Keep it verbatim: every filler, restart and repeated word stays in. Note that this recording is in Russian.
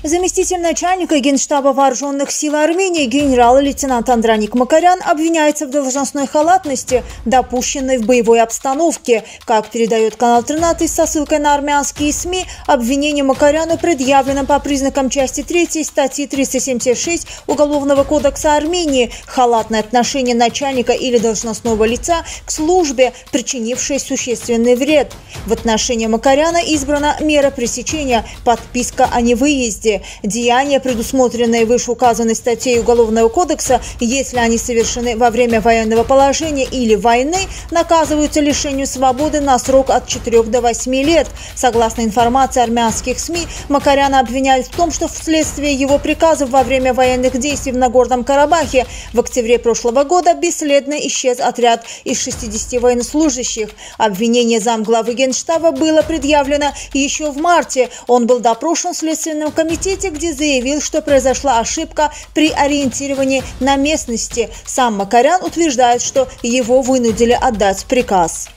Заместитель начальника Генштаба Вооруженных сил Армении генерал-лейтенант Андроник Макарян обвиняется в должностной халатности, допущенной в боевой обстановке. Как передает канал тринадцать со ссылкой на армянские СМИ, обвинение Макаряну предъявлено по признакам части третьей статьи триста семьдесят шесть Уголовного кодекса Армении «Халатное отношение начальника или должностного лица к службе, причинившее существенный вред». В отношении Макаряна избрана мера пресечения – подписка о невыезде. Деяния, предусмотренные вышеуказанной статьей Уголовного кодекса, если они совершены во время военного положения или войны, наказываются лишению свободы на срок от четырёх до восьми лет. Согласно информации армянских СМИ, Макаряна обвиняют в том, что вследствие его приказов во время военных действий в Нагорном Карабахе в октябре прошлого года бесследно исчез отряд из шестидесяти военнослужащих. Обвинение замглавы Генштаба было предъявлено еще в марте. Он был допрошен в Следственном комитете, где заявил, что произошла ошибка при ориентировании на местности. Сам Макарян утверждает, что его вынудили отдать приказ.